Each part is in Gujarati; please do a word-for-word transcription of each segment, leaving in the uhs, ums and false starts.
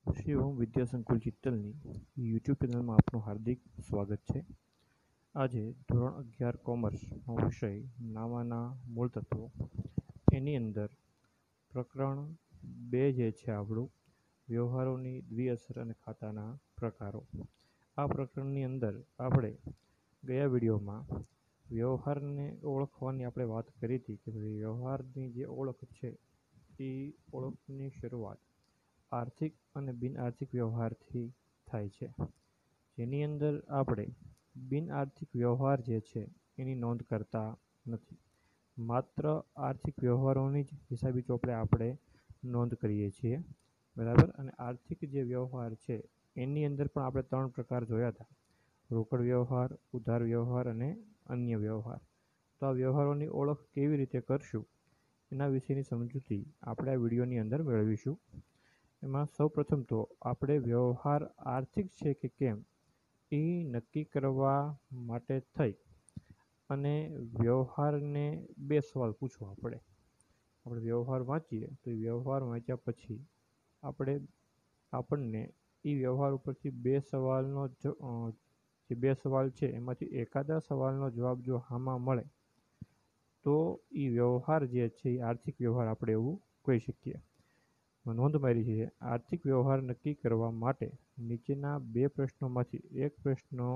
શ્રી ઓમ વિદ્યા સંકુલ ચિત્તલની યુટ્યુબ ચેનલમાં આપનું હાર્દિક સ્વાગત છે. આજે ધોરણ અગિયાર કોમર્સનો વિષય નામાના મૂળ તત્વો એની અંદર પ્રકરણ બે જે છે આપણું વ્યવહારોની દ્વિઅસર અને ખાતાના પ્રકારો. આ પ્રકરણની અંદર આપણે ગયા વિડીયોમાં વ્યવહારને ઓળખવાની આપણે વાત કરી હતી કે ભાઈ વ્યવહારની જે ઓળખ છે એ ઓળખની શરૂઆત આર્થિક અને બિન આર્થિક વ્યવહારથી થાય છે, જેની અંદર આપણે બિન આર્થિક વ્યવહાર જે છે એની નોંધ કરતા નથી. માત્ર આર્થિક વ્યવહારોની જ હિસાબી ચોપડે આપણે નોંધ કરીએ છીએ, બરાબર. અને આર્થિક જે વ્યવહાર છે એની અંદર પણ આપણે ત્રણ પ્રકાર જોયા હતા: રોકડ વ્યવહાર, ઉધાર વ્યવહાર અને અન્ય વ્યવહાર. તો આ વ્યવહારોની ઓળખ કેવી રીતે કરશું એના વિશેની સમજૂતી આપણે આ વિડીયોની અંદર મેળવીશું. એમાં સૌપ્રથમ તો આપણે વ્યવહાર આર્થિક છે કે કેમ એ નક્કી કરવા માટે થઈ અને વ્યવહારને બે સવાલ પૂછવા પડે. આપણે વ્યવહાર વાંચીએ તો એ વ્યવહાર વાંચ્યા પછી આપણે આપણને એ વ્યવહાર ઉપરથી બે સવાલનો જે બે સવાલ છે એમાંથી એકાદા સવાલનો જવાબ જો હામાં મળે તો એ વ્યવહાર જે છે એ આર્થિક વ્યવહાર આપણે એવું કહી શકીએ. નોંધ મારી છે, આર્થિક વ્યવહાર નક્કી કરવા માટે નીચેના બે પ્રશ્નોમાંથી એક પ્રશ્નનો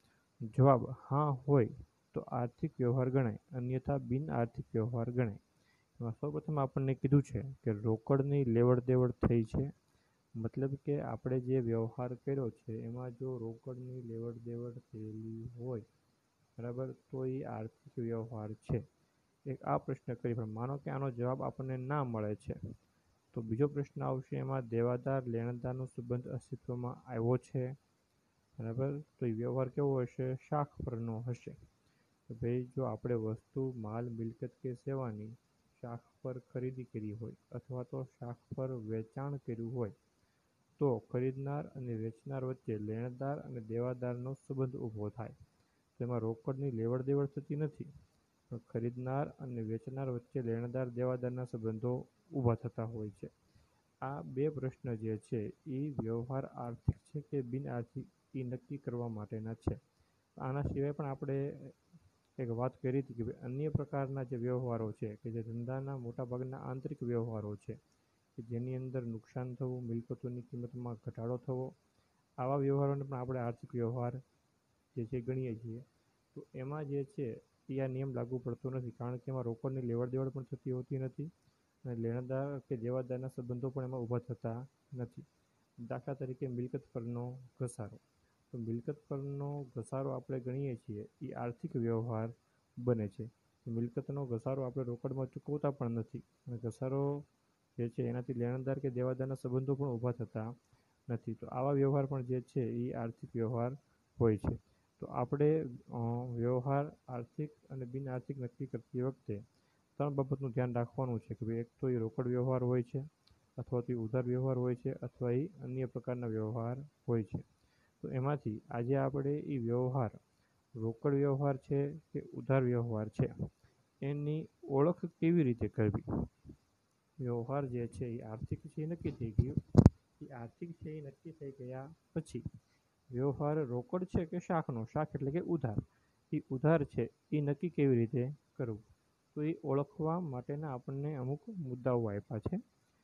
જવાબ હા હોય તો આર્થિક વ્યવહાર ગણાય, અન્યથા બિન આર્થિક વ્યવહાર ગણાય. એમાં સૌપ્રથમ આપણને કીધું છે કે રોકડની લેવડ દેવડ થઈ છે, મતલબ કે આપણે જે વ્યવહાર કર્યો છે એમાં જો રોકડની લેવડ દેવડ થયેલી હોય, બરાબર, તો એ આર્થિક વ્યવહાર છે. એક આ પ્રશ્ન કરી, પણ માનો કે આનો જવાબ આપણને ના મળે છે તો બીજો પ્રશ્ન આવશે, એમાં દેવાદાર લેણદારનો સંબંધ અસ્તિત્વમાં આવ્યો છે, બરાબર. તો એ વ્યવહાર કેવો હશે? શાખ પરનો હશે. તો ભાઈ જો આપણે વસ્તુ, માલ, મિલકત કે સેવાની શાખ પર ખરીદી કરી હોય અથવા તો શાખ પર વેચાણ કર્યું હોય તો ખરીદનાર અને વેચનાર વચ્ચે લેણદાર અને દેવાદારનો સંબંધ ઊભો થાય. તો એમાં રોકડની લેવડ દેવડ થતી નથી, પણ ખરીદનાર અને વેચનાર વચ્ચે લેણદાર દેવાદારના સંબંધો ઊભા થતા હોય છે. આ બે પ્રશ્ન જે છે એ વ્યવહાર આર્થિક છે કે બિન આર્થિક એ નક્કી કરવા માટેના છે. આના સિવાય પણ આપણે એક વાત કરી હતી કે અન્ય પ્રકારના જે વ્યવહારો છે કે જે ધંધાના મોટાભાગના આંતરિક વ્યવહારો છે કે જેની અંદર નુકસાન થવું, મિલકતોની કિંમતમાં ઘટાડો થવો, આવા વ્યવહારોને પણ આપણે આર્થિક વ્યવહાર જે છે ગણીએ છીએ. તો એમાં જે છે એ આ નિયમ લાગુ પડતો નથી, કારણ કે એમાં રોકડની લેવડ દેવડ પણ થતી હોતી નથી અને લેણદાર કે દેવાદારના સંબંધો પણ એમાં ઊભા થતા નથી. દાખલા તરીકે મિલકત પરનો ઘસારો. તો મિલકત પરનો ઘસારો આપણે ગણીએ છીએ એ આર્થિક વ્યવહાર બને છે. મિલકતનો ઘસારો આપણે રોકડમાં ચૂકવતા પણ નથી અને ઘસારો જે છે એનાથી લેણદાર કે દેવાદારના સંબંધો પણ ઊભા થતા નથી. તો આવા વ્યવહાર પણ જે છે એ આર્થિક વ્યવહાર હોય છે. તો આપણે વ્યવહાર આર્થિક અને બિન આર્થિક નક્કી કરતી વખતે ત્રણ બાબતનું ધ્યાન રાખવાનું છે કે ભાઈ એક તો એ રોકડ વ્યવહાર હોય છે, અથવા તો એ ઉધાર વ્યવહાર હોય છે, અથવા એ અન્ય પ્રકારના વ્યવહાર હોય છે. તો એમાંથી આજે આપણે એ વ્યવહાર રોકડ વ્યવહાર છે કે ઉધાર વ્યવહાર છે એની ઓળખ કેવી રીતે કરવી. વ્યવહાર જે છે એ આર્થિક છે એ નક્કી થઈ ગયું, એ આર્થિક છે એ નક્કી થઈ ગયા પછી વ્યવહાર રોકડ છે કે શાખનો, શાખ એટલે કે ઉધાર, એ ઉધાર છે એ નક્કી કેવી રીતે કરવું. તો એ ઓળખવા માટેના આપણને અમુક મુદ્દાઓ આપ્યા છે,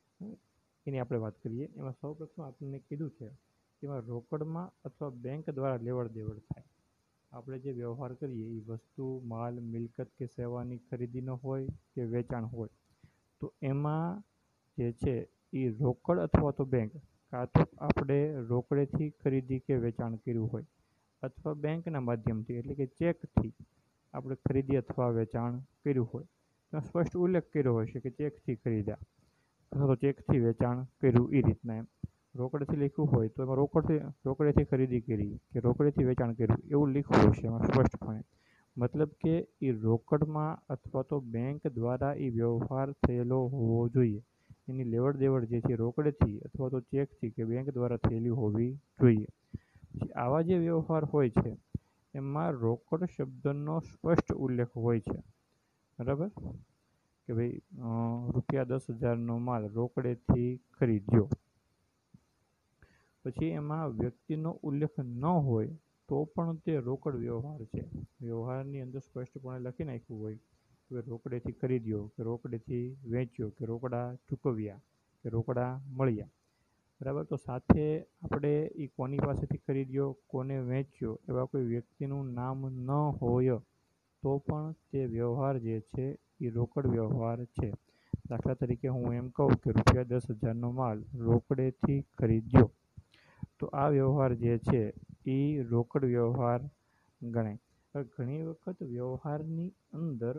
એની આપણે વાત કરીએ. એમાં સૌપ્રથમ આપણને કીધું છે કે એમાં રોકડમાં અથવા બેંક દ્વારા લેવડ દેવડ થાય. આપણે જે વ્યવહાર કરીએ એ વસ્તુ, માલ, મિલકત કે સેવાની ખરીદીનો હોય કે વેચાણ હોય, તો એમાં જે છે એ રોકડ અથવા તો બેંક, કાં તો આપણે રોકડેથી ખરીદી કે વેચાણ કર્યું હોય અથવા બેંકના માધ્યમથી એટલે કે ચેકથી આપણે ખરીદી અથવા વેચાણ કર્યું હોય. તો સ્પષ્ટ ઉલ્લેખ કર્યો હોય છે કે ચેકથી ખરીદ્યા અથવા તો ચેકથી વેચાણ કર્યું, એ રીતના. એમ રોકડેથી લખ્યું હોય તો એમાં રોકડથી રોકડેથી ખરીદી કરી કે રોકડેથી વેચાણ કર્યું એવું લખવું હોય છે એમાં સ્પષ્ટપણે. મતલબ કે એ રોકડમાં અથવા તો બેંક દ્વારા એ વ્યવહાર થયેલો હોવો જોઈએ. એની લેવડ દેવડ જે છે રોકડેથી અથવા તો ચેકથી કે બેંક દ્વારા થયેલી હોવી જોઈએ. પછી આવા જે વ્યવહાર હોય છે એમાં રોકડ શબ્દનો સ્પષ્ટ ઉલ્લેખ હોય છે, બરાબર, કે ભાઈ રૂપિયા દસ હજારનો માલ રોકડેથી ખરીદ્યો. પછી એમાં વ્યક્તિનો ઉલ્લેખ ન હોય તો પણ તે રોકડ વ્યવહાર છે. વ્યવહારની અંદર સ્પષ્ટપણે લખી નાખ્યું હોય કે રોકડેથી ખરીદ્યો કે રોકડેથી વેચ્યો કે રોકડા ચૂકવ્યા કે રોકડા મળ્યા, બરાબર. તો સાથે આપણે એ કોની પાસેથી ખરીદ્યો, કોને વેચ્યો, એવા કોઈ વ્યક્તિનું નામ ન હોય તો પણ તે વ્યવહાર જે છે એ રોકડ વ્યવહાર છે. દાખલા તરીકે હું એમ કહું કે રૂપિયા દસ હજારનો માલ રોકડેથી ખરીદ્યો, તો આ વ્યવહાર જે છે એ રોકડ વ્યવહાર ગણાય. ઘણી વખત વ્યવહારની અંદર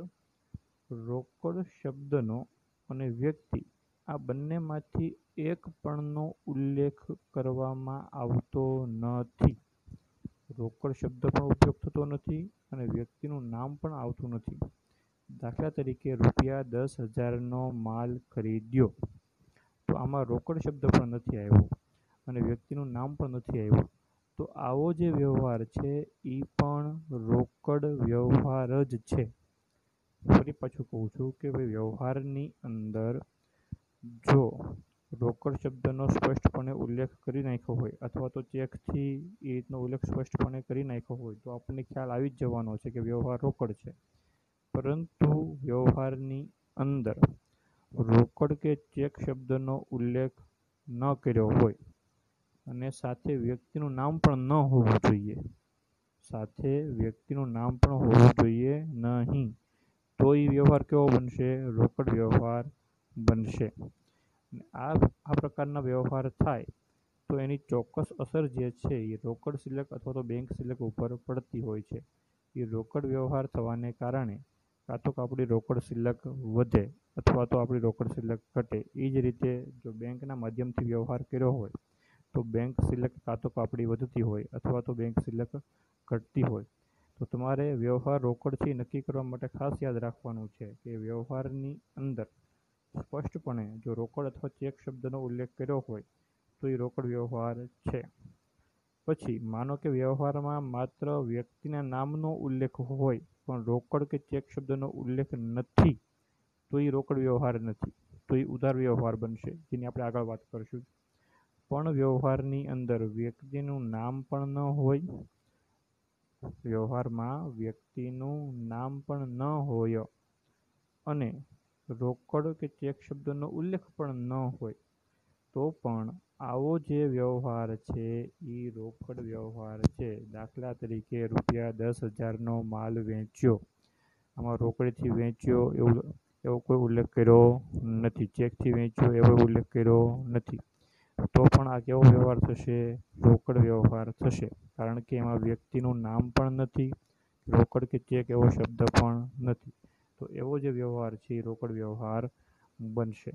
રોકડ શબ્દનો અને વ્યક્તિ આ બંનેમાંથી એક પણનો ઉલ્લેખ કરવામાં આવતો નથી. રોકડ શબ્દ પણ ઉપયોગ થતો નથી અને વ્યક્તિનું નામ પણ આવતું નથી. દાખલા તરીકે રૂપિયા દસ હજારનો માલ ખરીદ્યો, તો આમાં રોકડ શબ્દ પણ નથી આવ્યો અને વ્યક્તિનું નામ પણ નથી આવ્યું. તો આવો જે વ્યવહાર છે એ પણ રોકડ વ્યવહાર જ છે. ફરી પાછું કહું છું કે ભાઈ વ્યવહારની અંદર જો રોકડ શબ્દનો સ્પષ્ટપણે ઉલ્લેખ કરી નાખ્યો હોય અથવા તો ચેકથી એ રીતનો ઉલ્લેખ સ્પષ્ટપણે કરી નાખ્યો હોય તો આપણને ખ્યાલ આવી જ જવાનો છે કે વ્યવહાર રોકડ છે. પરંતુ વ્યવહારની અંદર રોકડ કે ચેક શબ્દનો ઉલ્લેખ ન કર્યો હોય અને સાથે વ્યક્તિનું નામ પણ ન હોવું જોઈએ સાથે વ્યક્તિનું નામ પણ હોવું જોઈએ નહીં, તો એ વ્યવહાર કેવો બનશે? રોકડ વ્યવહાર બનશે. આ આ પ્રકારના વ્યવહાર થાય તો એની ચોક્કસ અસર જે છે એ રોકડ સિલક અથવા તો બેંક સિલક ઉપર પડતી હોય છે. એ રોકડ વ્યવહાર થવાને કારણે કાં તો આપણી રોકડ સિલક વધે અથવા તો આપણી રોકડ સિલક ઘટે. એ જ રીતે જો બેંકના માધ્યમથી વ્યવહાર કર્યો હોય તો બેંક સિલક કાં તો આપણી વધતી હોય અથવા તો બેંક સિલક ઘટતી હોય. તો તમારે વ્યવહાર રોકડથી નક્કી કરવા માટે ખાસ યાદ રાખવાનું છે કે વ્યવહારની અંદર સ્પષ્ટપણે જો રોકડ અથવા ચેક શબ્દનો ઉલ્લેખ કર્યો હોય તો એ રોકડ વ્યવહાર છે. પછી માનો કે વ્યવહારમાં માત્ર વ્યક્તિના નામનો ઉલ્લેખ હોય પણ રોકડ કે ચેક શબ્દનો ઉલ્લેખ નથી, તો એ રોકડ વ્યવહાર નથી, તો એ ઉધાર વ્યવહાર બનશે, જેની આપણે આગળ વાત કરીશું. પણ વ્યવહારની અંદર વ્યક્તિનું નામ પણ ન હોય વ્યવહારમાં વ્યક્તિનું નામ પણ ન હોય અને રોકડ કે ચેક શબ્દનો ઉલ્લેખ પણ ન હોય તો પણ આવો જે વ્યવહાર છે એ રોકડ વ્યવહાર છે. દાખલા તરીકે રૂપિયા દસ હજારનો માલ વેચ્યો, આમાં રોકડથી વેચ્યો એવું એવો કોઈ ઉલ્લેખ કર્યો નથી, ચેકથી વેચ્યો એવો ઉલ્લેખ કર્યો નથી, તો પણ આ કેવો વ્યવહાર થશે? રોકડ વ્યવહાર થશે. કારણ કે એમાં વ્યક્તિનું નામ પણ નથી, રોકડ કે ચેક એવો શબ્દ પણ નથી. તો એવો જે વ્યવહાર છે એ રોકડ વ્યવહાર બનશે.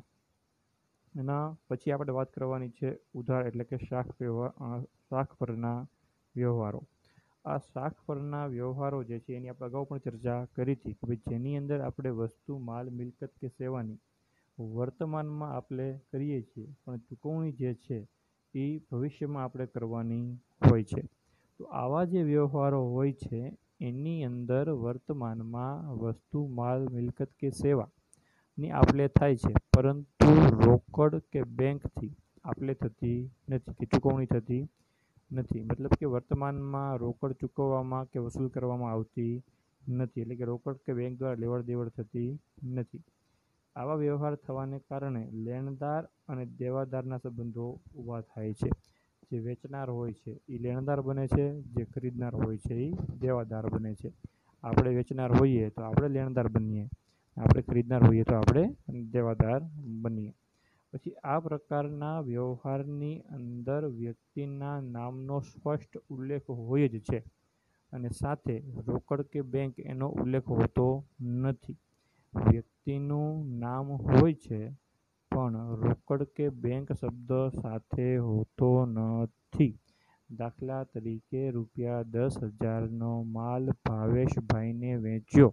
એના પછી આપણે વાત કરવાની છે ઉધાર એટલે કે શાખ વ્યવહાર શાખ પરના વ્યવહારો. આ શાખ પરના વ્યવહારો જે છે એની આપણે અગાઉ પણ ચર્ચા કરી હતી કે ભાઈ જેની અંદર આપણે વસ્તુ, માલ, મિલકત કે સેવાની વર્તમાનમાં આપણે કરીએ છીએ પણ ચૂકવણી જે છે એ ભવિષ્યમાં આપણે કરવાની હોય છે. તો આવા જે વ્યવહારો હોય છે એની અંદર વર્તમાનમાં વસ્તુ, માલ, મિલકત કે સેવાની આપ-લે થાય છે, પરંતુ રોકડ કે બેંકથી આપ-લે થતી નથી કે ચૂકવણી થતી નથી. મતલબ કે વર્તમાનમાં રોકડ ચૂકવવામાં કે વસૂલ કરવામાં આવતી નથી, એટલે કે રોકડ કે બેંક દ્વારા લેવડ દેવડ થતી નથી. આવા વ્યવહાર થવાને કારણે લેણદાર અને દેવાદારના સંબંધો ઊભા થાય છે. જે વેચનાર હોય છે એ લેણદાર બને છે, જે ખરીદનાર હોય છે એ દેવાદાર બને છે. આપણે વેચનાર હોઈએ તો આપણે લેણદાર બનીએ, આપણે ખરીદનાર હોઈએ તો આપણે દેવાદાર બનીએ. પછી આ પ્રકારના વ્યવહારની અંદર વ્યક્તિના નામનો સ્પષ્ટ ઉલ્લેખ હોય જ છે અને સાથે રોકડ કે બેંક એનો ઉલ્લેખ હોતો નથી. વ્યક્તિનું નામ હોય છે પણ રોકડ કે બેંક શબ્દ સાથે હોતો નથી. દાખલા તરીકે રૂપિયા દસ હજારનો માલ ભાવેશભાઈને વેચ્યો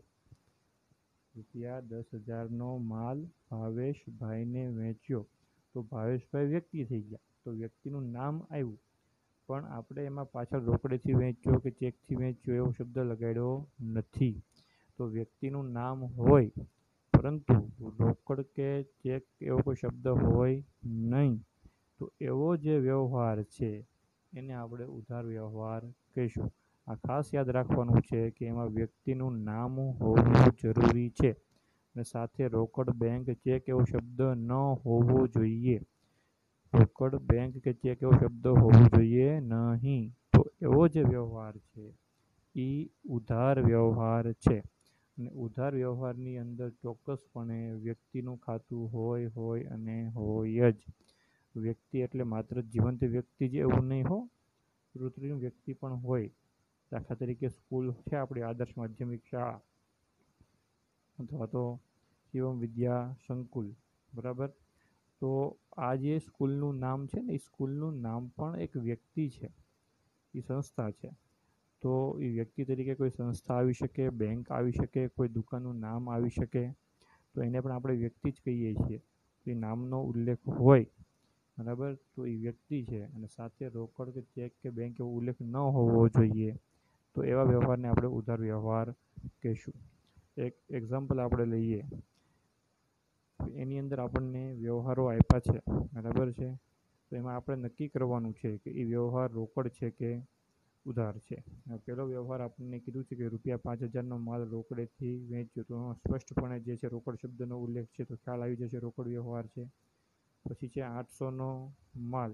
રૂપિયા દસ હજારનો માલ ભાવેશભાઈને વેચ્યો તો ભાવેશભાઈ વ્યક્તિ થઈ ગયા, તો વ્યક્તિનું નામ આવ્યું પણ આપણે એમાં પાછળ રોકડેથી વેચ્યો કે ચેકથી વેચ્યો એવો શબ્દ લગાડ્યો નથી. તો વ્યક્તિનું નામ હોય પરંતુ રોકડ કે ચેક એવો કોઈ શબ્દ હોય નહીં, તો એવો જે વ્યવહાર છે એને આપણે ઉધાર વ્યવહાર કહીશું. આ ખાસ યાદ રાખવાનું છે કે એમાં વ્યક્તિનું નામ હોવું જરૂરી છે અને સાથે રોકડ, બેંક, ચેક એવો શબ્દ ન હોવો જોઈએ. રોકડ, બેંક કે ચેક એવો શબ્દ હોવો જોઈએ નહીં. તો એવો જે વ્યવહાર છે એ ઉધાર વ્યવહાર છે. અને ઉધાર વ્યવહારની અંદર ચોક્કસપણે વ્યક્તિનું ખાતું હોય હોય અને હોય જ. વ્યક્તિ એટલે માત્ર જીવંત વ્યક્તિ જ એવું નહીં હો, કૃત્રિમ વ્યક્તિ પણ હોય. દાખલા તરીકે સ્કૂલ છે આપણી આદર્શ માધ્યમિક શાળા અથવા તો શિવમ વિદ્યા સંકુલ, બરાબર. તો આ જે સ્કૂલનું નામ છે ને, એ સ્કૂલનું નામ પણ એક વ્યક્તિ છે, એ સંસ્થા છે. તો એ વ્યક્તિ તરીકે કોઈ સંસ્થા આવી શકે, બેંક આવી શકે, કોઈ દુકાનનું નામ આવી શકે, તો એને પણ આપણે વ્યક્તિ જ કહીએ છીએ. એ નામનો ઉલ્લેખ હોય, બરાબર, તો એ વ્યક્તિ છે. અને સાથે રોકડ કે ચેક કે બેંક એવો ઉલ્લેખ ન હોવો જોઈએ. તો એવા વ્યવહારને આપણે ઉધાર વ્યવહાર કહીશું. એક એક્ઝામ્પલ આપણે લઈએ. એની અંદર આપણને વ્યવહારો આપ્યા છે, બરાબર છે. તો એમાં આપણે નક્કી કરવાનું છે કે એ વ્યવહાર રોકડ છે કે ઉધાર છે. પહેલો વ્યવહાર આપણને કીધું છે કે રૂપિયા પાંચ હજારનો માલ રોકડેથી વેચ્યો. તો સ્પષ્ટપણે જે છે રોકડ શબ્દનો ઉલ્લેખ છે, તો ખ્યાલ આવી જશે રોકડ વ્યવહાર છે. પછી છે આઠસોનો માલ,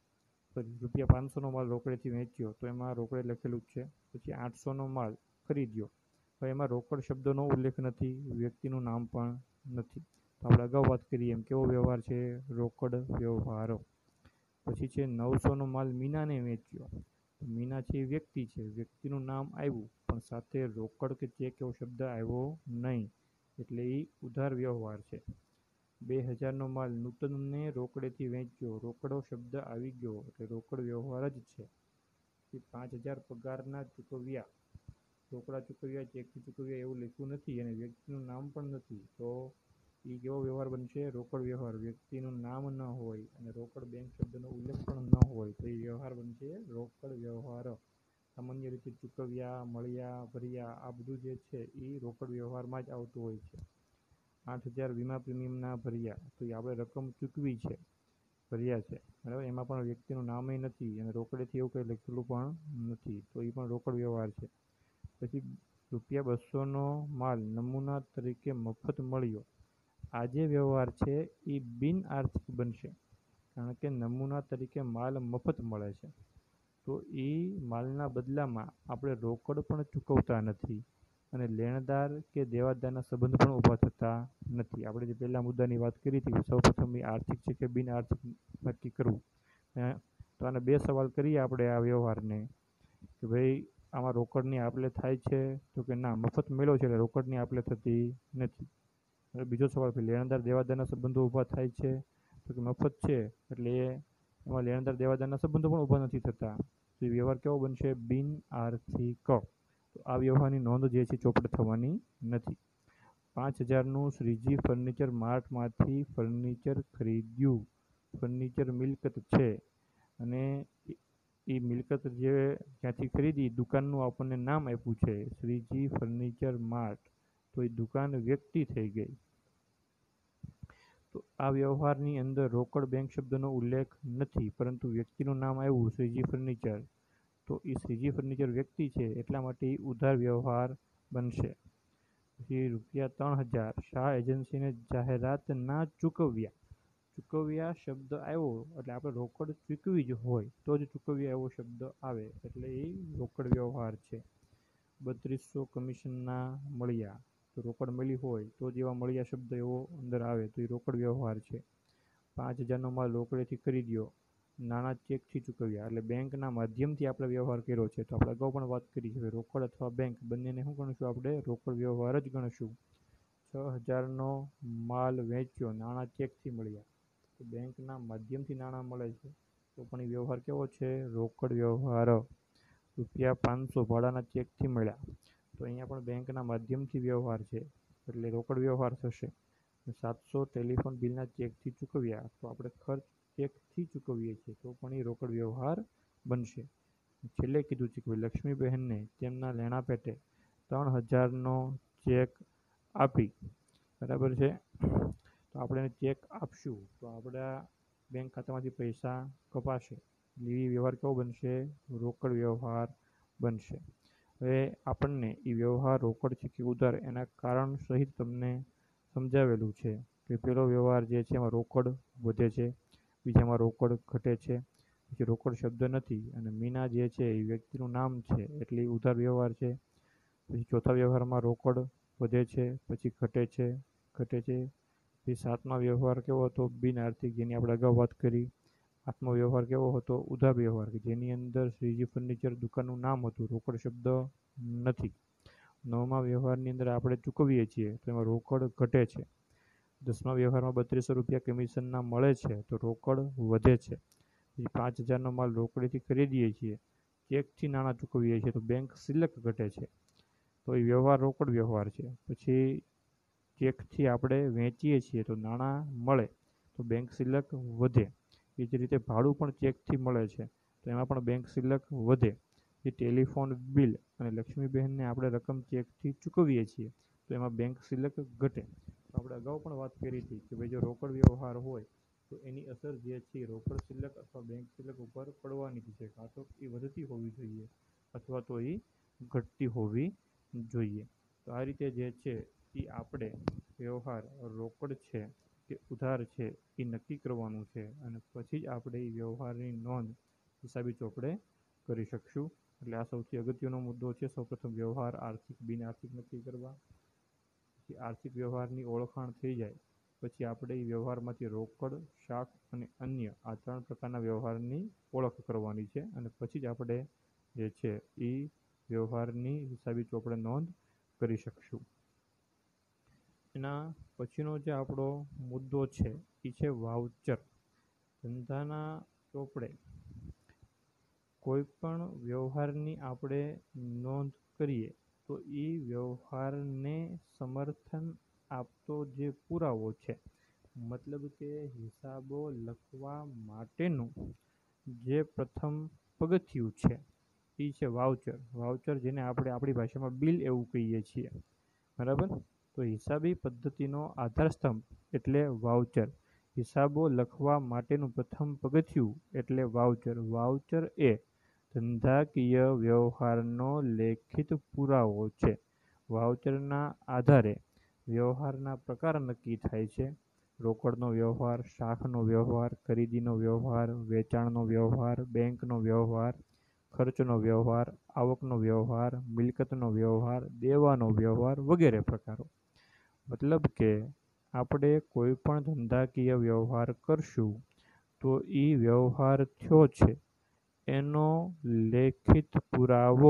રૂપિયા પાંચસોનો માલ રોકડેથી વેચ્યો, તો એમાં રોકડે લખેલું જ છે. પછી આઠસોનો માલ ખરીદ્યો, હવે એમાં રોકડ શબ્દનો ઉલ્લેખ નથી, વ્યક્તિનું નામ પણ નથી. તો આપણે અગાઉ વાત કરીએ એમ કેવો વ્યવહાર છે? રોકડ વ્યવહારો. પછી છે નવસોનો માલ મીનાને વેચ્યો. મીના છે એ વ્યક્તિ છે, વ્યક્તિનું નામ આવ્યું પણ સાથે રોકડ કે ચેક એવો શબ્દ આવ્યો નહીં, એટલે એ ઉધાર વ્યવહાર છે. બે હજારનો માલ નૂતનને રોકડેથી વેચ્યો, રોકડો શબ્દ આવી ગયો એટલે રોકડ વ્યવહાર જ છે. પાંચ હજાર પગારના ચૂકવ્યા, રોકડા ચૂકવ્યા, ચેકથી ચૂકવ્યા એવું લખ્યું નથી અને વ્યક્તિનું નામ પણ નથી, તો એ કેવો વ્યવહાર બનશે? રોકડ વ્યવહાર. વ્યક્તિનું નામ ન હોય અને રોકડ બેંક શબ્દનો ઉલ્લેખ પણ ન હોય તો એ વ્યવહાર બનશે રોકડ વ્યવહાર. સામાન્ય રીતે ચૂકવ્યા, મળ્યા, ભર્યા, આ બધું જે છે એ રોકડ વ્યવહારમાં જ આવતું હોય છે. આઠ હજાર વીમા પ્રીમિયમના ભર્યા, તો એ આપણે રકમ ચૂકવી છે, ભર્યા છે, બરાબર. એમાં પણ વ્યક્તિનું નામ નથી અને રોકડેથી એવું કંઈ લખેલું પણ નથી, તો એ પણ રોકડ વ્યવહાર છે. પછી રૂપિયા બસોનો માલ નમૂના તરીકે મફત મળ્યો. આ જે વ્યવહાર છે એ બિન આર્થિક બનશે, કારણ કે નમૂના તરીકે માલ મફત મળે છે. તો એ માલના બદલામાં આપણે રોકડ પણ ચૂકવતા નથી અને લેણદાર કે દેવાદારના સંબંધ પણ ઊભા થતા નથી. આપણે જે પહેલા મુદ્દાની વાત કરી હતી, સૌપ્રથમ એ આર્થિક છે કે બિન આર્થિક નક્કી કરવું. તો આને બે સવાલ કરીએ આપણે આ વ્યવહારને કે ભાઈ આમાં રોકડની આપ-લે થાય છે? તો કે ના, મફત મળ્યો છે એટલે રોકડની આપ-લે થતી નથી. હવે બીજો સવાલ કે લેણદાર દેવાદારના સંબંધો ઊભા થાય છે? તો કે મફત છે એટલે એ એમાં લેણદાર દેવાદારના સંબંધો પણ ઊભા નથી થતા. તો એ વ્યવહાર કેવો બનશે? બિન આર્થિક. તો આ વ્યવહારની નોંધ જે છે ચોપડે થવાની નથી. પાંચ હજારનું શ્રીજી ફર્નિચર માર્ટમાંથી ફર્નિચર ખરીદ્યું. ફર્નિચર મિલકત છે અને એ મિલકત જે જ્યાંથી ખરીદી દુકાનનું આપણને નામ આપ્યું છે શ્રીજી ફર્નિચર માર્ટ, તો એ દુકાન વ્યક્તિ થઈ ગઈ. તો આ વ્યવહારની અંદર રોકડ બેંક શબ્દનો ઉલ્લેખ નથી, પરંતુ વ્યક્તિનું નામ આવ્યું શ્રીજી ફર્નિચર, તો એ શ્રીજી ફર્નિચર વ્યક્તિ છે એટલા માટે એ ઉધાર વ્યવહાર બનશે. પછી રૂપિયા ત્રણ હજાર શાહ એજન્સીને જાહેરાત ના ચૂકવ્યા. ચૂકવ્યા શબ્દ આવ્યો એટલે આપણે રોકડ ચૂકવી જ હોય તો જ ચૂકવ્યા એવો શબ્દ આવે એટલે એ રોકડ વ્યવહાર છે. બત્રીસો કમિશનના મળ્યા, તો રોકડ મળી હોય તો જ એવા મળ્યા શબ્દ એવો અંદર આવે તો એ રોકડ વ્યવહાર છે. પાંચ હજારનો માલ રોકડેથી ખરીદ્યો, નાણાં ચેકથી ચૂકવ્યા એટલે બેંકના માધ્યમથી આપણે વ્યવહાર કર્યો છે. તો આપણે અગાઉ પણ વાત કરી છે રોકડ અથવા બેંક બંનેને શું ગણશું? આપણે રોકડ વ્યવહાર જ ગણશું. છ હજારનો માલ વેચ્યો, નાણાં ચેકથી મળ્યા, તો બેંકના માધ્યમથી નાણાં મળે છે તો પણ એ વ્યવહાર કેવો છે? રોકડ વ્યવહાર. રૂપિયા પાંચસો ભાડાના ચેકથી મળ્યા, તો અહીંયા પણ બેંકના માધ્યમથી વ્યવહાર છે એટલે રોકડ વ્યવહાર થશે. સાતસો ટેલિફોન બિલના ચેકથી ચૂકવ્યા, તો આપણે ખર્ચ ચેકથી ચૂકવીએ છીએ તો પણ એ રોકડ વ્યવહાર બનશે. છેલ્લે કીધું છે કે લક્ષ્મીબહેનને તેમના લેણા પેટે ત્રણ હજારનો ચેક આપી, બરાબર છે. તો આપણે ચેક આપશું તો આપણા બેંક ખાતામાંથી પૈસા કપાશે એ વ્યવહાર કેવો બનશે? રોકડ વ્યવહાર બનશે. હવે આપણને એ વ્યવહાર રોકડ છે કે ઉધાર એના કારણ સહિત તમને સમજાવેલું છે કે પેલો વ્યવહાર જે છે એમાં રોકડ વધે છે, બીજામાં રોકડ ઘટે છે, પછી રોકડ શબ્દ નથી અને મીના જે છે એ વ્યક્તિનું નામ છે એટલે એ ઉધાર વ્યવહાર છે. પછી ચોથા વ્યવહારમાં રોકડ વધે છે, પછી ઘટે છે ઘટે છે પછી સાતમા વ્યવહાર કેવો હતો? બિન આર્થિક, જેની આપણે અગાઉ વાત કરી. આઠમો વ્યવહાર કેવો હતો? ઉધાર વ્યવહાર, કે જેની અંદર શ્રીજી ફર્નિચર દુકાનનું નામ હતું, રોકડ શબ્દ નથી. નવમા વ્યવહારની અંદર આપણે ચૂકવીએ છીએ તો એમાં રોકડ ઘટે છે. દસમા વ્યવહારમાં બત્રીસો રૂપિયા કમિશનના મળે છે તો રોકડ વધે છે. પછી પાંચ હજારનો માલ રોકડીથી ખરીદીએ છીએ, ચેકથી નાણાં ચૂકવીએ છીએ તો બેંક સિલક ઘટે છે. તો એ વ્યવહાર રોકડ વ્યવહાર છે. પછી ચેકથી આપણે વેચીએ છીએ તો નાણાં મળે તો બેંક સિલક વધે. એ જ રીતે ભાડું પણ ચેકથી મળે છે તો એમાં પણ બેંક સિલક વધે. જે ટેલિફોન બિલ અને લક્ષ્મીબહેનને આપણે રકમ ચેકથી ચૂકવીએ છીએ તો એમાં બેંક સિલક ઘટે. તો આપણે અગાઉ પણ વાત કરી હતી કે ભાઈ જો રોકડ વ્યવહાર હોય તો એની અસર જે છે રોકડ સિલક અથવા બેંક સિલક ઉપર પડવાની જ છે. કાં તો એ વધતી હોવી જોઈએ અથવા તો એ ઘટતી હોવી જોઈએ. તો આ રીતે જે છે એ આપણે વ્યવહાર રોકડ છે કે ઉધાર છે એ નક્કી કરવાનું છે અને પછી જ આપણે એ વ્યવહારની નોંધ હિસાબી ચોપડે કરી શકશું. એટલે આ સૌથી અગત્યનો મુદ્દો છે. સૌપ્રથમ વ્યવહાર આર્થિક બિન આર્થિક નક્કી કરવા, પછી આર્થિક વ્યવહારની ઓળખાણ થઈ જાય પછી આપણે એ વ્યવહારમાંથી રોકડ, શાક અને અન્ય આ ત્રણ પ્રકારના વ્યવહારની ઓળખ કરવાની છે અને પછી જ આપણે જે છે એ વ્યવહારની હિસાબી ચોપડે નોંધ કરી શકશું. એના પછીનો જે આપણો મુદ્દો છે એ છે વાઉચર. ધંધાના ચોપડે કોઈ પણ વ્યવહારની આપણે નોંધ કરીએ તો એ વ્યવહારને સમર્થન આપતો જે પુરાવો છે, મતલબ કે હિસાબો લખવા માટેનું જે પ્રથમ પગથિયું છે એ છે વાઉચર. વાઉચર જેને આપણે આપણી ભાષામાં બિલ એવું કહીએ છીએ, બરાબર. તો હિસાબી પદ્ધતિનો આધારસ્તંભ એટલે વાઉચર. હિસાબો લખવા માટેનું પ્રથમ પગથિયું એટલે વાઉચર. વાઉચર એ ધંધાકીય વ્યવહારનો લેખિત પુરાવો છે. વાઉચરના આધારે વ્યવહારના પ્રકાર નક્કી થાય છે. રોકડનો વ્યવહાર, શાખનો વ્યવહાર, ખરીદીનો વ્યવહાર, વેચાણનો વ્યવહાર, બેંકનો વ્યવહાર, ખર્ચનો વ્યવહાર, આવકનો વ્યવહાર, મિલકતનો વ્યવહાર, દેવાનો વ્યવહાર વગેરે પ્રકારો. મતલબ કે આપણે કોઈ પણ ધંધાકીય વ્યવહાર કરશું તો એ વ્યવહાર થયો છે એનો લેખિત પુરાવો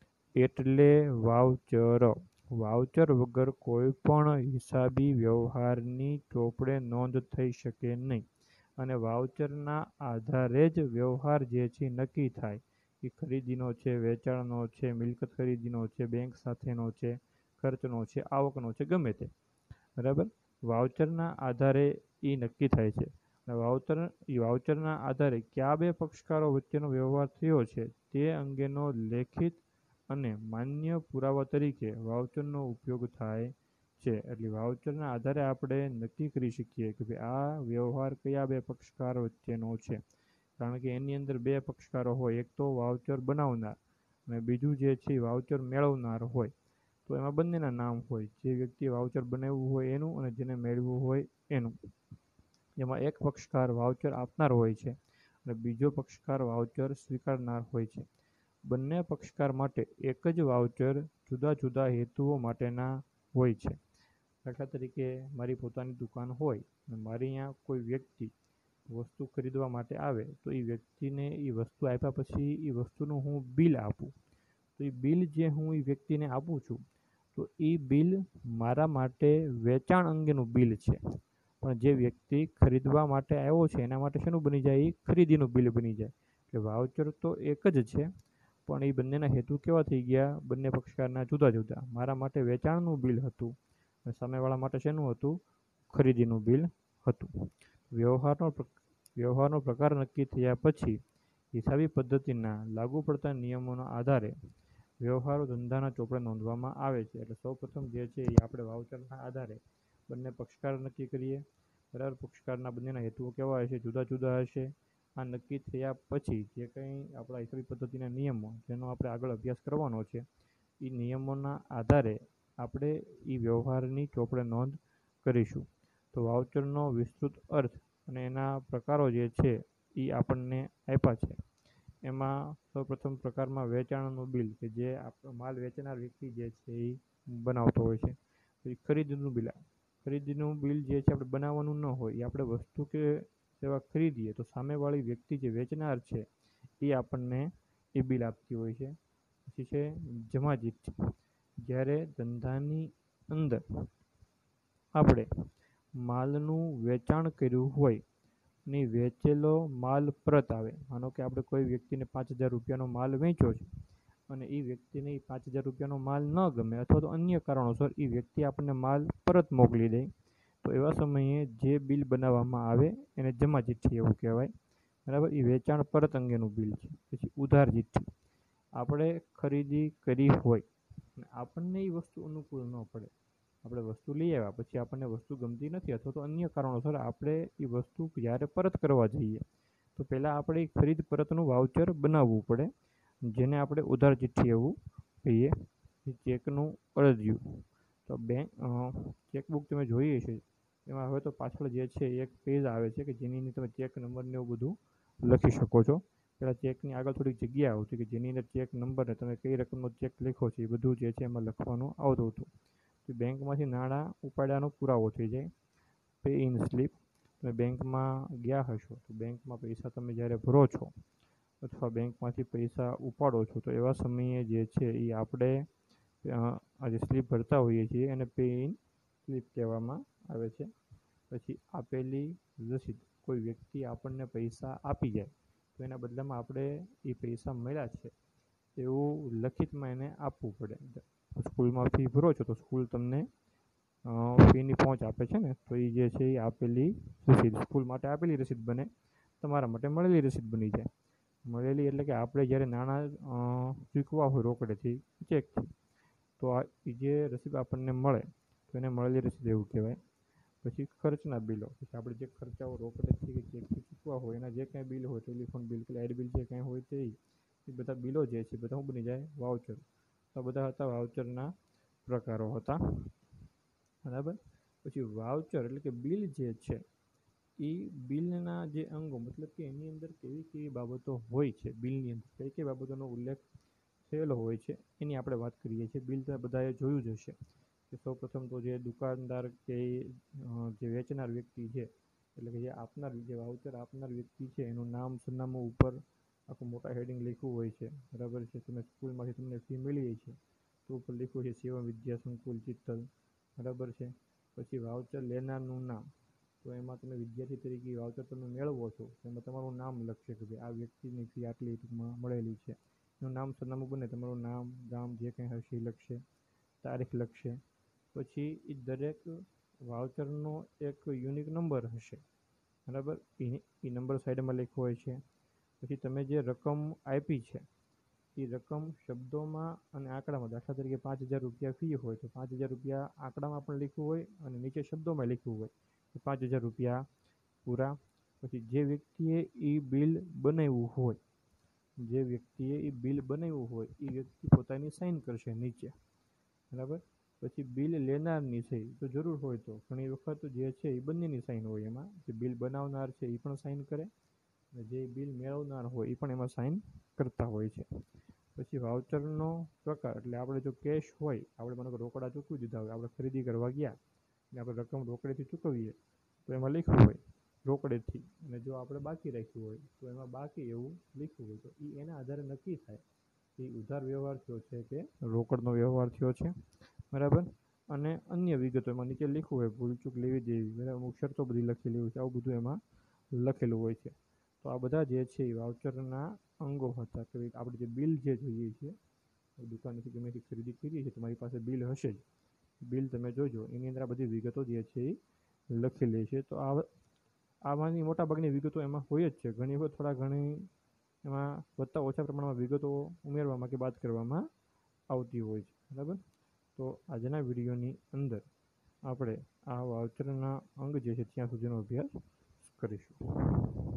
એટલે વાઉચર. વાઉચર વગર કોઈ પણ હિસાબી વ્યવહારની ચોપડે નોંધ થઈ શકે નહીં અને વાઉચરના આધારે જ વ્યવહાર જે છે નક્કી થાય. એ ખરીદીનો છે, વેચાણનો છે, મિલકત ખરીદીનો છે, બેંક સાથેનો છે, ખર્ચનો છે, આવકનો છે, ગમે તે, બરાબર. વાઉચરના આધારે એ નક્કી થાય છે. વાઉચર એ વાઉચરના આધારે કયા બે પક્ષકારો વચ્ચેનો વ્યવહાર થયો છે તે અંગેનો લેખિત અને માન્ય પુરાવા તરીકે વાઉચરનો ઉપયોગ થાય છે. એટલે વાઉચરના આધારે આપણે નક્કી કરી શકીએ કે ભાઈ આ વ્યવહાર કયા બે પક્ષકાર વચ્ચેનો છે. કારણ કે એની અંદર બે પક્ષકારો હોય, એક તો વાઉચર બનાવનાર અને બીજું જે છે વાઉચર મેળવનાર હોય. તો એમાં બંનેના નામ હોય, જે વ્યક્તિએ વાઉચર બનાવ્યું હોય એનું અને જેને મેળવ્યું હોય એનું. એમાં એક પક્ષકાર વાઉચર આપનાર હોય છે અને બીજો પક્ષકાર વાઉચર સ્વીકારનાર હોય છે. બંને પક્ષકાર માટે એક જ વાઉચર જુદા જુદા હેતુઓ માટેના હોય છે. દાખલા તરીકે મારી પોતાની દુકાન હોય અને મારી અહીંયા કોઈ વ્યક્તિ વસ્તુ ખરીદવા માટે આવે તો એ વ્યક્તિને એ વસ્તુ આપ્યા પછી એ વસ્તુનું હું બિલ આપું. તો એ બિલ જે હું એ વ્યક્તિને આપું છું તો એ બિલ મારા માટે વેચાણ અંગેનું બિલ છે, પણ જે વ્યક્તિ ખરીદવા માટે આવ્યો છે એના માટે શેનું બની જાય? એ ખરીદીનું બિલ બની જાય. એટલે વાઉચર તો એક જ છે પણ એ બંનેના હેતુ કેવા થઈ ગયા? બંને પક્ષકારના જુદા જુદા. મારા માટે વેચાણનું બિલ હતું અને સામેવાળા માટે શેનું હતું? ખરીદીનું બિલ હતું. વ્યવહારનો વ્યવહારનો પ્રકાર નક્કી થયા પછી હિસાબી પદ્ધતિના લાગુ પડતા નિયમોના આધારે વ્યવહારો ધંધાના ચોપડે નોંધવામાં આવે છે. એટલે સૌપ્રથમ જે છે એ આપણે વાઉચરના આધારે બંને પક્ષકાર નક્કી કરીએ. બરાબર. પક્ષકારના બંનેના હેતુઓ કેવા હશે? જુદા જુદા હશે આ નક્કી થયા પછી જે કંઈ આપણા હિસાબી પદ્ધતિના નિયમો જેનો આપણે આગળ અભ્યાસ કરવાનો છે એ નિયમોના આધારે આપણે એ વ્યવહારની ચોપડે નોંધ કરીશું. તો વાઉચરનો વિસ્તૃત અર્થ અને એના પ્રકારો જે છે એ આપણને આપ્યા છે. એમાં સૌપ્રથમ પ્રકારમાં વેચાણનું બિલ કે જે આપણો માલ વેચનાર વ્યક્તિ જે છે એ બનાવતો હોય છે. પછી ખરીદીનું બિલ ખરીદીનું બિલ જે છે આપણે બનાવવાનું ન હોય એ આપણે વસ્તુ કે સેવા ખરીદીએ તો સામેવાળી વ્યક્તિ જે વેચનાર છે એ આપણને એ બિલ આપતી હોય છે. પછી છે જમાજીત. જ્યારે ધંધાની અંદર આપણે માલનું વેચાણ કર્યું હોય ને વેચેલો માલ પરત આવે. માનો કે આપણે કોઈ વ્યક્તિને પાંચ હજાર રૂપિયાનો માલ વેચ્યો છે અને એ વ્યક્તિને એ પાંચ હજાર રૂપિયાનો માલ ન ગમે અથવા તો અન્ય કારણોસર એ વ્યક્તિ આપણને માલ પરત મોકલી દે તો એવા સમયે જે બિલ બનાવવામાં આવે એને જમા ચિઠ્ઠી એવું કહેવાય. બરાબર. એ વેચાણ પરત અંગેનું બિલ છે. પછી ઉધાર ચિઠ્ઠી. આપણે ખરીદી કરી હોય અને આપણને એ વસ્તુ અનુકૂળ ન પડે, આપણે વસ્તુ લઈ આવ્યા પછી આપણને વસ્તુ ગમતી નથી અથવા તો અન્ય કારણોસર આપણે એ વસ્તુ જ્યારે પરત કરવા જઈએ તો પહેલાં આપણે એ ખરીદ પરતનું વાઉચર બનાવવું પડે જેને આપણે ઉધાર ચિઠ્ઠી એવું કહીએ. ચેકનું અરજિયું. તો બેંક ચેકબુક તમે જોઈએ છે એમાં હવે તો પાછળ જે છે એક પેજ આવે છે કે જેની અંદર તમે ચેક નંબર ને એવું બધું લખી શકો છો. પહેલાં ચેકની આગળ થોડીક જગ્યા આવતી કે જેની અંદર ચેક નંબર ને તમે કઈ રકમનો ચેક લખો છો એ બધું જે છે એમાં લખવાનું આવતું હતું. તો બેંકમાંથી નાણાં ઉપાડ્યાનો પુરાવો થઈ જાય. Pay in slip. તમે બેંકમાં ગયા હશો તો બેંકમાં પૈસા તમે જ્યારે ભરો છો અથવા બેંકમાંથી પૈસા ઉપાડો છો તો એવા સમયે જે છે એ આપણે આ જે સ્લીપ ભરતા હોઈએ છીએ એને પે ઇન સ્લીપ કહેવામાં આવે છે. પછી આપેલી રસીદ. કોઈ વ્યક્તિ આપણને પૈસા આપી જાય તો એના બદલામાં આપણે એ પૈસા મળ્યા છે એવું લખિતમાં એને આપવું પડે. સ્કૂલમાં ફી ભરો છો તો સ્કૂલ તમને ફીની પહોંચ આપે છે ને તો એ જે છે એ આપેલી રસીદ સ્કૂલ માટે આપેલી રસીદ બને, તમારા માટે મળેલી રસીદ બની જાય. મળેલી એટલે કે આપણે જ્યારે નાણાં ચૂકવા હોય રોકડેથી ચેકથી તો આ જે રસીદ આપણને મળે તો એને મળેલી રસીદ એવું કહેવાય. પછી ખર્ચના બિલો. પછી આપણે જે ખર્ચાઓ રોકડેથી કે ચેકથી ચૂકવા હોય એના જે કાંઈ બિલ હોય ટેલિફોન બિલ કે લાઇટ બિલ જે કાંઈ હોય તે એ બધા બિલો જે છે બધા બની જાય વાઉચર. આ બધા હતા વાઉચરના પ્રકારો હતા. બરાબર. પછી વાઉચર એટલે કે બિલ જે છે એ બિલના જે અંગો મતલબ કે એની અંદર કેવી કેવી બાબતો હોય છે બિલની અંદર કઈ કઈ બાબતોનો ઉલ્લેખ થયેલો હોય છે એની આપણે વાત કરીએ છીએ. બિલ તો બધાએ જોયું જ હશે કે સૌપ્રથમ તો જે દુકાનદાર કે જે વેચનાર વ્યક્તિ છે એટલે કે જે આપનાર જે વાઉચર આપનાર વ્યક્તિ છે એનું નામ સરનામું ઉપર આખું મોટા હેડિંગ લખ્યું હોય છે. બરાબર છે. તમે સ્કૂલમાંથી તમને ફી મળી છે તો ઉપર લખ્યું છે સેવા વિદ્યા સંકુલ ચિત્તલ. બરાબર છે. પછી વાઉચર લેનારનું નામ. તો એમાં તમે વિદ્યાર્થી તરીકે વાઉચર તમે મેળવો છો એમાં તમારું નામ લખશે કે ભાઈ આ વ્યક્તિની ફી આટલી ટૂંકમાં મળેલી છે. એનું નામ સરનામું બને તમારું નામ ગામ જે કંઈ હશે એ લખશે, તારીખ લખશે. પછી એ દરેક વાઉચરનો એક યુનિક નંબર હશે. બરાબર. એ એ નંબર સાઈડમાં લખ્યો હોય છે. પછી તમે જે રકમ આપી છે એ રકમ શબ્દોમાં અને આંકડામાં દાખલા તરીકે પાંચ હજાર રૂપિયા ફી હોય તો પાંચ હજાર રૂપિયા આંકડામાં પણ લખ્યું હોય અને નીચે શબ્દોમાં લખ્યું હોય તો પાંચ હજાર રૂપિયા પૂરા. પછી જે વ્યક્તિએ એ બિલ બનાવ્યું હોય જે વ્યક્તિએ એ બિલ બનાવ્યું હોય એ વ્યક્તિ પોતાની સાઇન કરશે નીચે. બરાબર. પછી બિલ લેનારની સહી તો જરૂર હોય તો ઘણી વખત જે છે એ બંનેની સાઇન હોય એમાં. જે બિલ બનાવનાર છે એ પણ સાઇન કરે અને જે બિલ મેળવનાર હોય એ પણ એમાં સાઇન કરતા હોય છે. પછી વાઉચરનો પ્રકાર એટલે આપણે જો કેશ હોય આપણે મને રોકડા ચૂકવી દીધા હોય આપણે ખરીદી કરવા ગયા અને આપણે રકમ રોકડેથી ચૂકવીએ તો એમાં લખ્યું હોય રોકડેથી અને જો આપણે બાકી રાખ્યું હોય તો એમાં બાકી એવું લખ્યું હોય તો એ એના આધારે નક્કી થાય કે ઉધાર વ્યવહાર થયો છે કે રોકડનો વ્યવહાર થયો છે. બરાબર. અને અન્ય વિગતો એમાં નીચે લખ્યું હોય ભૂલચૂક લેવી દેવી બરાબર અમુક શરતો બધી લખેલી હોય છે આવું બધું એમાં લખેલું હોય છે. તો આ બધા જે છે એ વાઉચરના અંગો હતા કે આપણે જે બિલ જે જોઈએ છીએ દુકાનેથી ગમેથી ખરીદી કરીએ છીએ તમારી પાસે બિલ હશે જ. બિલ તમે જોજો એની અંદર આ બધી વિગતો જે છે એ લખેલી છે. તો આ આમાંની મોટાભાગની વિગતો એમાં હોય જ છે. ઘણી વખત થોડા ઘણી એમાં વધતા ઓછા પ્રમાણમાં વિગતો ઉમેરવામાં કે બાદ કરવામાં આવતી હોય છે. બરાબર. તો આજના વિડીયોની અંદર આપણે આ વાઉચરના અંગ જે છે ત્યાં સુધીનો અભ્યાસ કરીશું.